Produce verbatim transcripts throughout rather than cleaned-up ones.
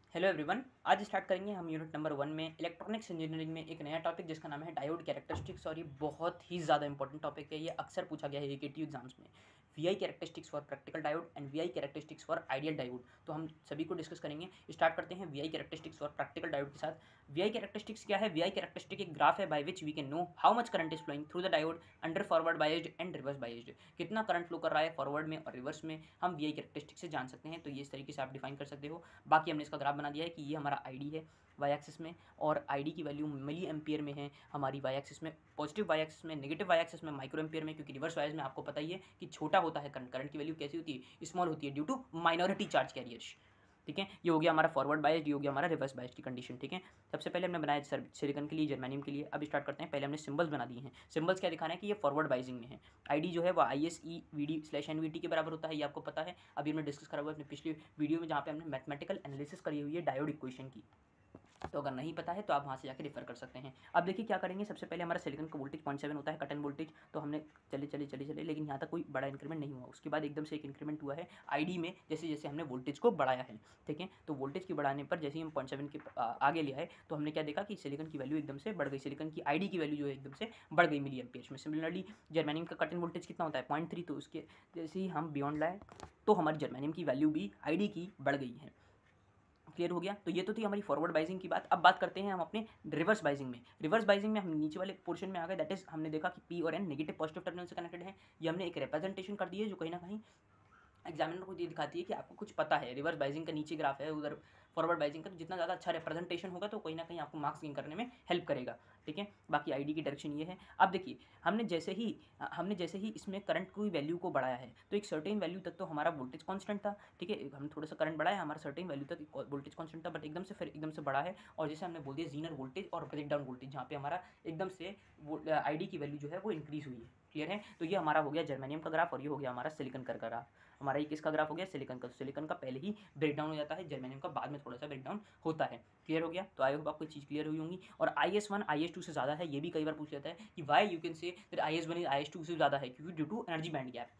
Hello everyone, आज start करेंगे हम यूनिट नंबर वन में इलेक्ट्रॉनिक्स इंजीनियरिंग में एक नया टॉपिक जिसका नाम है डायोड कैरेक्टरिस्टिक्स। और ये बहुत ही ज़्यादा इंपॉर्टेंट टॉपिक है। ये अक्सर पूछा गया है एकेटीयू एग्जाम्स में। VI characteristics for practical diode and VI characteristics for ideal diode, तो हम सभी को डिस्कस करेंगे। स्टार्ट करते हैं VI characteristics for practical diode के साथ। वीआई कैरेक्टरिस्टिक्स क्या है? वीआई कैरेक्टरिस्टिक एक ग्राफ है by which we can know how much current is flowing through the diode under forward biased and reverse biased. कितना करंट फ्लो कर रहा है फॉरवर्ड में और रिवर्स में, हम वीआई कैरेक्टरिस्टिक से जान सकते हैं। तो ये इस तरीके से आप डिफाइन कर सकते हो। बाकी हमने इसका ग्राफ बना दिया है कि ये हमारा आईडी है वाई एक्सिस में, और आईडी की वैल्यू मिली एम्पियर में है हमारी वाई एक्सिस में, पॉजिटिव वाई एक्सिस में, नेगेटिव वाई एक्सिस में माइक्रो एम्पियर में, क्योंकि रिवर्स वाइज में आपको पता ही है कि छोटा होता है करंट। करंट की वैल्यू कैसी होती है? स्मॉल होती है due to minority charge carriers. ठीक है, ये हो गया हमारा फॉरवर्ड बायस्ड, ये हो गया हमारा रिवर्स बायस्ड की कंडीशन। ठीक है, सबसे पहले हमने बनाया सर सिलिकॉन के लिए, जर्मेनियम के लिए। अब स्टार्ट करते हैं। पहले हमने सिंबल्स बना दिए हैं। सिंबल्स क्या दिखाना है कि ये फॉरवर्ड बाइजिंग में है। आईडी जो है वो I S E V D slash N V T के बराबर होता है, ये आपको पता है। अभी हमने डिस्कस करा हुआ है अपने पिछली वीडियो में, जहाँ पे हमने मैथमेटिकल एनालिसिस करी हुई है डायोड इक्वेशन की। तो अगर नहीं पता है तो आप वहाँ से जाकर रेफर कर सकते हैं। अब देखिए क्या करेंगे। सबसे पहले हमारा सिलिकॉन का वोल्टेज पॉइंट सेवन होता है, कट एंड वोल्टेज। तो हमने चले चले चले चले लेकिन यहाँ तक कोई बड़ा इंक्रीमेंट नहीं हुआ। उसके बाद एकदम से एक इंक्रीमेंट हुआ है आईडी में, जैसे जैसे हमने वोल्टेज को बढ़ाया है। ठीक है, तो वोल्टेज की बढ़ाने पर जैसे ही हम पॉइंट सेवन के आगे लिया है, तो हमने क्या देखा कि सिलिकॉन की वैल्यू एकदम से बढ़ गई। सिलिकॉन की आईडी की वैल्यू जो है एकदम से बढ़ गई मिली एम्पियर्स में। सिमिलरली जर्मेनियम का कट एंड वोल्टेज कितना होता है? Point three. तो उसके जैसे ही हम बियॉन्ड लाए तो हमारी जर्मेनियम की वैल्यू भी आईडी की बढ़ गई है। क्लियर हो गया? तो ये तो थी हमारी फॉरवर्ड बाइजिंग की बात। अब बात करते हैं हम अपने रिवर्स बाइजिंग में। रिवर्स बाइजिंग में हम नीचे वाले पोर्शन में आ गए। दैट इज हमने देखा कि पी और एन नेगेटिव पॉजिटिव टर्मिनल से कनेक्टेड है। ये हमने एक रिप्रेजेंटेशन कर दी है जो कहीं ना कहीं एग्जामिनर को ये दिखाती है कि आपको कुछ पता है। रिवर्स बाइजिंग का नीचे ग्राफ है, उधर फॉरवर्ड बाइजिंग का। तो जितना ज़्यादा अच्छा रिप्रेजेंटेशन होगा तो कहीं ना कहीं आपको मार्क्स गेन करने में हेल्प करेगा। ठीक है, बाकी आईडी की डायरेक्शन ये है। अब देखिए, हमने जैसे ही हमने जैसे ही इसमें करंट की वैल्यू को बढ़ाया है, तो एक सर्टेन वैल्यू तक तो हमारा वोल्टेज कांस्टेंट था। ठीक है, हमने थोड़ा सा करंट बढ़ाया, हमारा सर्टेन वैल्यू तक वोल्टेज कांस्टेंट था, बट एकदम से फिर एकदम से बढ़ा है। और जैसे हमने बोल दिया जीनर वोल्टेज और ब्रेकडाउन वोल्टेज, जहाँ पे हमारा एकदम से आईडी की वैल्यू जो है वो इंक्रीज हुई है। क्लियर है? तो ये हमारा हो गया जर्मेनियम का ग्राफ, और ये हो गया हमारा सिलिकॉन का ग्राफ। हमारा ये किसका ग्राफ हो गया? सिलिकॉन का। सिलिकॉन का पहले ही ब्रेकडाउन हो जाता है, जर्मेनियम का बाद में थोड़ा सा ब्रेकडाउन होता है। क्लियर हो गया? तो आई होप आपको चीज़ क्लियर हुई होंगी। और I S one I S two से ज़्यादा है, ये भी कई बार पूछ जाता है कि why you can say that I S one is I S two से ज़्यादा है, क्योंकि due to energy band gap.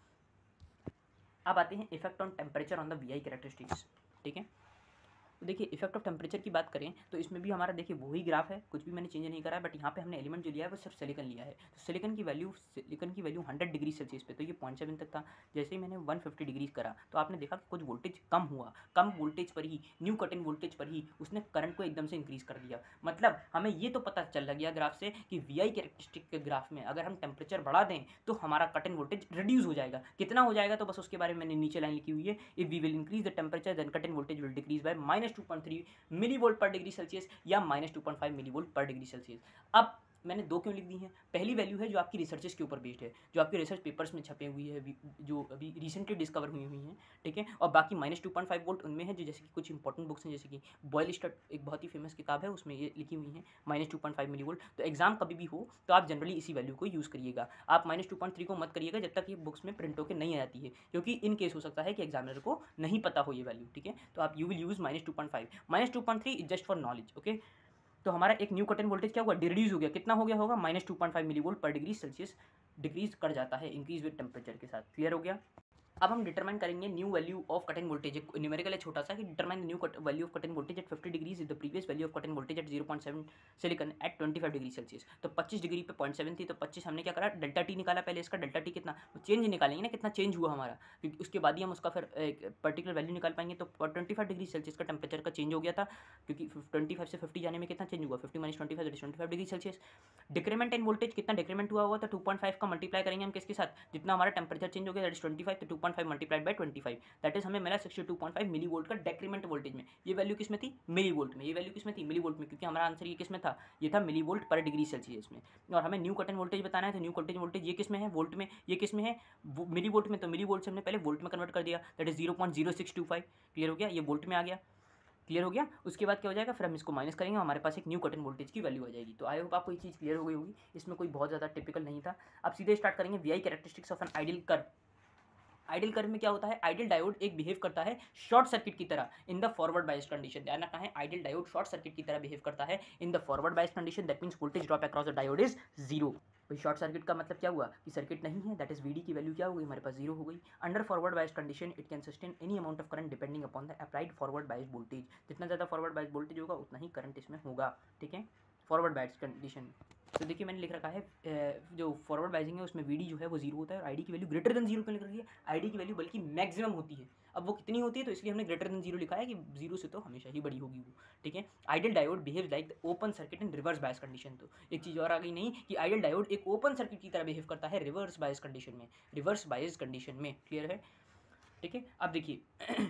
अब आते हैं effect on temperature on the V I characteristics. ठीक है, तो देखिए इफेक्ट ऑफ टेम्परेचर की बात करें तो इसमें भी हमारा देखिए वही ग्राफ है, कुछ भी मैंने चेंज नहीं करा है। बट यहाँ पे हमने एलिमेंट जो लिया है वो सिर्फ सिलिकॉन लिया है। तो सिलिकॉन की वैल्यू सिलिकॉन की वैल्यू हंड्रेड डिग्री सेल्सियस पे, तो ये पॉइंट सेवन तक था। जैसे ही मैंने वन फिफ्टी डिग्री करा तो आपने देखा कि कुछ वोल्टेज कम हुआ। कम वोल्टेज पर ही, न्यू कट इन वोल्टेज पर ही उसने करंट को एकदम से इंक्रीज कर दिया। मतलब हमें ये तो पता चल गया ग्राफ से कि वी आई कैरेक्टरिस्टिक के ग्राफ में अगर हम टेम्परेचर बढ़ा दें तो हमारा कट इन वोल्टेज रिड्यूस हो जाएगा। कितना हो जाएगा? तो बस उसके बारे में मैंने नीचे लाइन लिखी हुई है। If we will increase the temperature then cut in voltage will decrease by minus two point three milli volt per degree Celsius या minus two point five milli volt per degree Celsius. अब मैंने दो क्यों लिख दी हैं? पहली value है जो आपकी रिसर्चेस के ऊपर बेस्ड है, जो आपके रिसर्च पेपर्स में छपे हुई है, जो अभी रिसेंटली डिस्कवर हुई हुई हैं। ठीक है, और बाकी minus two point five volt उनमें है जो जैसे कि कुछ इंपॉर्टेंट बुक्स हैं, जैसे कि बॉयल स्टड एक बहुत ही फेमस किताब है, उसमें ये लिखी हुई है minus two point five milli volt. तो एग्जाम कभी भी हो तो आप जनरली इसी वैल्यू को यूज़ करिएगा। आप माइनस टू पॉइंट थ्री को मत करिएगा जब तक ये बुक्स में प्रिंट होकर नहीं आती है, क्योंकि इन केस हो सकता है कि एग्जामिनर को नहीं पता हो ये वैल्यू। ठीक है, तो आप you will use minus two point five. Minus two point three is just for knowledge. Okay, तो हमारा एक न्यू कट इन वोल्टेज क्या हुआ? डिक्रीज हो गया। कितना हो गया होगा? Minus two point five milli volt per degree Celsius decrease कर जाता है इंक्रीज विद टेम्परेचर के साथ। क्लियर हो गया? अब हम डिटरमाइन करेंगे new value of cut in voltage. एक न्यूमेरिकल है छोटा सा कि determine new value of cut in voltage at fifty degrees is the previous value of cut in voltage at zero point seven silicon at twenty five degree Celsius. तो पच्चीस degree पे point seven थी, तो पच्चीस हमने क्या करा? Delta T निकाला पहले। इसका डेल्टा टी कितना चेंज निकालेंगे ना, कितना चेंज हुआ हमारा, क्योंकि उसके बाद ही हम उसका फिर एक पर्टिकुलर वैल्यू निकाल पाएंगे। तो ट्वेंटी फाइव डिग्री सेल्सियस का टेम्परेचर का चेंज हो गया था, क्योंकि ट्वेंटी फाइव से फिफ्टी जाने में कितना चेंज हुआ? Fifty minus twenty five twenty five degree Celsius. Decrement in voltage कितना डिक्रीमेंट हुआ हुआ? तो टू पॉइंट फाइव का मल्टीप्लाई करेंगे हम किसके साथ? जितना हमारा टेम्परेचर चेंज हो गया दैट इज ट्वेंटी फाइव, तो two point five multiplied by twenty five that is हमें मिला sixty two point five milli volt का डेक्रीमेंट वोल्टेज में। ये वैल्यू किस में थी? मिली वोल्ट में। ये वैल्यू किस में थी? मिली वोल्ट में, क्योंकि हमारा आंसर ये किस में था? ये था milli volt per degree Celsius में। और हमें न्यू कट इन वोल्टेज बताना है, तो न्यू कट इन वोल्टेज ये किस में है? वोल्ट में। ये किस में है? मिली वोल्ट में। तो मिली वोल्ट से हमने पहले वोल्ट में कन्वर्ट कर दिया, that is zero point zero six two five. Clear हो गया? ये वोल्ट में आ गया। क्लियर हो गया? उसके बाद क्या हो जाएगा? फिर हम इसको माइनस करेंगे, हमारे पास एक न्यू कट इन वोल्टेज की वैल्यू आ जाएगी। तो आई होप आपको ये चीज़ क्लियर हो गई होगी। इसमें कोई बहुत ज़्यादा टिपिकल नहीं था। अब सीधे स्टार्ट करेंगे V I characteristics of an ideal curve. Ideal curve में क्या होता है? आइडियल डायोड एक बिहेव करता है शॉर्ट सर्किट की तरह in the forward bias condition. ध्यान रखना है, आइडियल डायोड शॉर्ट सर्किट की तरह बिहेव करता है in the forward bias condition. That means voltage drop across the diode is zero. भाई शॉर्ट सर्किट का मतलब क्या हुआ कि सर्किट नहीं है, दैट इज वी डी की वैल्यू क्या हो गई हमारे पास जीरो हो गई। Under forward bias condition it can sustain any amount of current depending upon the applied forward bias voltage. जितना ज़्यादा फॉरवर्ड बायस वोल्टेज होगा उतना ही करंट इसमें होगा, ठीक है, फॉरवर्ड बायस कंडीशन। तो देखिए मैंने लिख रखा है जो फॉरवर्ड बाइजिंग है उसमें वीडी जो है वो जीरो होता है और आईडी की वैल्यू ग्रेटर देन जीरो क्यों लिख रही है, आईडी की वैल्यू बल्कि मैक्सिमम होती है। अब वो कितनी होती है तो इसलिए हमने ग्रेटर देन जीरो लिखा है कि जीरो से तो हमेशा ही बड़ी होगी वो, ठीक है। Ideal diode behaves like the open circuit in reverse bias condition. तो एक चीज़ और आ गई नहीं कि आइडियल डायोड एक ओपन सर्किट की तरह बिहेव करता है रिवर्स बायस कंडीशन में, रिवर्स बायस कंडीशन में, क्लियर है, ठीक है। अब देखिए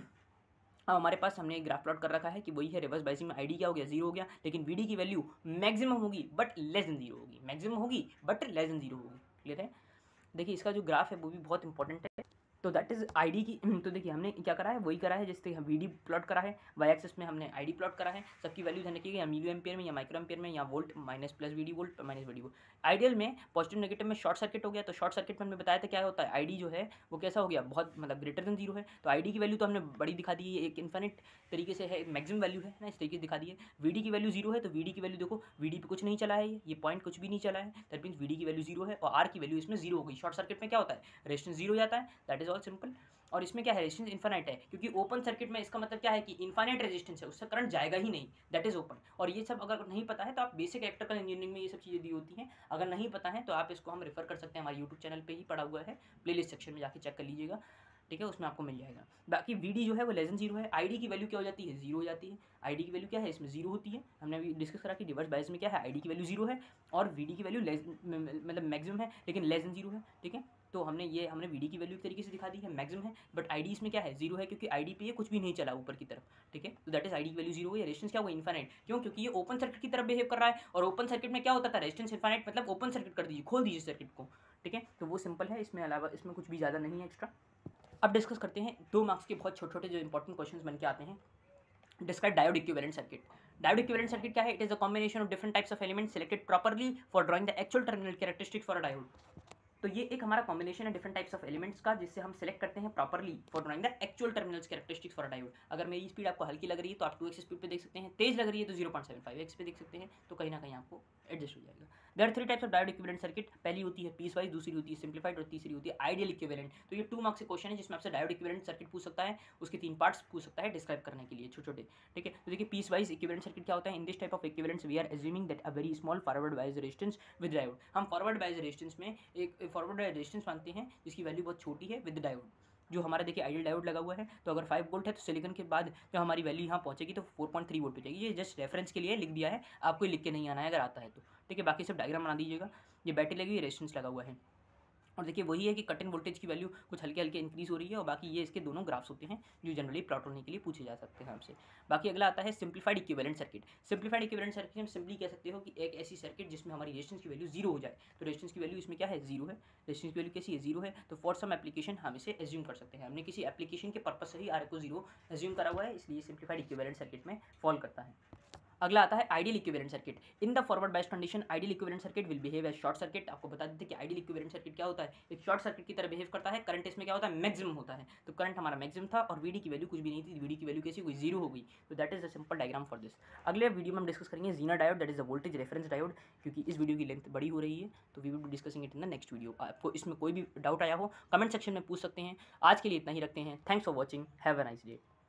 अब हमारे पास हमने एक ग्राफ प्लॉट कर रखा है कि वही है रिवर्स बाइसिंग में आईडी क्या हो गया जीरो हो गया, लेकिन वीडी की वैल्यू मैक्सिमम होगी बट लेस देन जीरो होगी, मैक्सिमम होगी बट लेस देन जीरो होगी, क्लियर है। देखिए इसका जो ग्राफ है वो भी बहुत इंपॉर्टेंट है। तो दैट इज आईडी की, तो देखिए हमने क्या करा है वही करा है जिससे हम वीडी प्लॉट करा है, वाई एक्सिस में हमने आईडी प्लॉट करा है। सबकी वैल्यू ध्यान रखिएगा, या मिली एम्पियर में या माइक्रो एम्पियर में या volt minus plus VD volt minus VD volt. Ideal में पॉजिटिव नेगेटिव में शॉर्ट सर्किट हो गया, तो शॉर्ट सर्किट में हमने बताया था क्या होता है, आईडी जो है वो कैसा हो गया, बहुत मतलब ग्रेटर देन जीरो है। तो आईडी की वैल्यू तो हमने बड़ी दिखा दी है, एक इन्फिनिट तरीके से है, मैक्सिमम वैल्यू है ना, इस तरीके से दिखा दी है। वीडी की वैल्यू जीरो है तो वीडी की वैल्यू देखो, वीडी पे कुछ नहीं चला है, ये पॉइंट कुछ भी नहीं चला है, दैट मीन्स वीडी की वैल्यू जीरो है और आर की वैल्यू इसमें जीरो हो गई। शॉर्ट सर्किट में क्या होता है, रेजिस्टेंस जीरो हो जाता है, दैट इज ऑल सिंपल। और इसमें क्या है, रेजिस्टेंस इनफाइनाइट है, क्योंकि ओपन सर्किट में इसका मतलब क्या है कि इनफाइनाइट रेजिस्टेंस है, उससे करंट जाएगा ही नहीं, दैट इज ओपन। और ये सब अगर नहीं पता है तो आप बेसिक इलेक्ट्रिकल इंजीनियरिंग में ये सब चीज़ें दी होती हैं, अगर नहीं पता है तो आप इसको हम रेफर कर सकते हैं, हमारे यूट्यूब चैनल पे ही पड़ा हुआ है, प्लेलिस्ट सेक्शन में जाके चेक कर लीजिएगा, ठीक है, उसमें आपको मिल जाएगा। बाकी वीडी जो है वो लेस देन जीरो है, आईडी की वैल्यू क्या हो जाती है, जीरो हो जाती है। आईडी की वैल्यू क्या है, इसमें जीरो होती है, हमने अभी डिस्कस करा कि रिवर्स बायस में क्या है, आईडी की वैल्यू जीरो है और वीडी की वैल्यू लेस मतलब मैक्सिमम है लेकिन लेस देन जीरो है, ठीक है। तो हमने ये हमने वीडी की वैल्यू एक तरीके से दिखा दी है, मैक्सिमम है, बट आईडी इसमें क्या है, जीरो है, क्योंकि आईडी पे ये कुछ भी नहीं चला ऊपर की तरफ, ठीक है। तो दैट इज आईडी की वैल्यू जीरो है। रेजिस्टेंस क्या होगा, इनफाइनाइट, क्यों, क्योंकि ये ओपन सर्किट की तरफ बिहेव कर रहा है और ओपन सर्किट में क्या होता था, रेजिस्टेंस इनफाइनाइट मतलब ओपन सर्किट कर दीजिए, खोल दीजिए सर्किट को, ठीक है। तो वो सिंपल है, इसमें अलावा इसमें कुछ भी ज़्यादा नहीं है एक्स्ट्रा। अब डिस्कस करते हैं दो मार्क्स के बहुत छोटे छोटे जो इंपॉर्टेंट क्वेश्चंस बन के आते हैं। Describe diode equivalent circuit. Diode equivalent circuit क्या है, it is a combination of different types of elements selected properly for drawing the actual terminal characteristics for a diode. तो ये एक हमारा कॉम्बिनेशन है डिफरेंट टाइप्स ऑफ एलिमेंट्स का, जिससे हम सेलेक्ट करते हैं properly for drawing the actual terminals characteristics for a diode. अगर मेरी स्पीड आपको हल्की लग रही है तो आप टू एक्स स्पीड पे देख सकते हैं, तेज लग रही है तो zero point seven five x पे देख सकते हैं, तो कहीं ना कहीं आपको एडजस्ट हो जाएगा। There are three types of diode equivalent circuit, पहली होती है पीस वाइज, दूसरी होती है सिंप्लीफाइड और तीसरी होती है आइडियल इक्विवेलेंट। तो ये टू मार्क्स के क्वेश्चन है जिसमें आपसे डायोड इक्विवेलेंट सर्किट पूछ सकता है, उसके तीन पार्ट्स पूछ सकता है डिस्क्राइब करने के लिए छोटे छोटे, ठीक है। तो देखिए पीस वाइज इक्विवेलेंट सर्किट क्या होता है, in this type of equivalents we are assuming that a very small forward bias resistance with diode. हम फॉरवर्ड बायस रेजिस्टेंस में एक फॉरवर्ड बायस रेजिस्टेंस मानते हैं जिसकी वैल्यू बहुत छोटी है विद डायोड। जो हमारा देखिए आइडियल डायोड लगा हुआ है, तो अगर फाइव वोल्ट है तो सिलिकॉन के बाद जब हमारी वैल्यू यहाँ पहुँचेगी तो फोर पॉइंट थ्री वोल्ट हो जाएगी। ये जस्ट रेफरेंस के लिए लिख दिया है, आपको लिख के नहीं आना है अगर आता है तो, ठीक है। बाकी सब डायग्राम बना दीजिएगा। ये बैटरी लगी हुई, रेजिस्टेंस लगा हुआ है, और देखिए वही है कि कट इन वोल्टेज की वैल्यू कुछ हल्के हल्के इंक्रीज हो रही है, और बाकी ये इसके दोनों ग्राफ्स होते हैं जो जनरली प्लॉट होने के लिए पूछे जा सकते हैं हमसे। बाकी अगला आता है simplified equivalent circuit. Simplified equivalent circuit हम सिंपली कह सकते हो कि एक ऐसी सर्किट जिसमें हमारी रेजिस्टेंस की वैल्यू जीरो हो जाए। तो रेजिस्टेंस की वैल्यू इसमें क्या है, जीरो है, रेजिस्टेंस की वैल्यू कैसी है, जीरो है। तो फॉर सम एप्लीकेशन हम इसे एज्यूम कर सकते हैं, हमने किसी एप्लीकेशन के पर्पज से ही आर को जीरो एज्यूम करा हुआ है, इसलिए सिंप्लीफाइड इक्विवेलेंट सर्किट में फॉल करता है। अगला आता है ideal equivalent circuit. In the forward bias condition ideal equivalent circuit will behave as short circuit. आपको बता देते कि आइडियल इक्विवेलेंट सर्किट क्या होता है, एक शॉर्ट सर्किट की तरह बिहेव करता है। करंट इसमें क्या होता है, मैक्सिमम होता है। तो करंट हमारा मैक्सिमम था और वीडी की वैल्यू कुछ भी नहीं थी, वीडी की वैल्यू कैसी हुई, जीरो हो गई। तो that is the simple diagram for this. अगले वीडियो में हम डिस्कस करेंगे zener diode, that is the voltage reference diode, क्योंकि इस वीडियो की लेंथ बड़ी हो रही है, तो we will be discussing it in the next video. आपको इसमें कोई भी डाउट आया हो कमेंट सेक्शन में पूछ सकते हैं। आज के लिए इतना ही रखते हैं। Thanks for watching, have a nice day.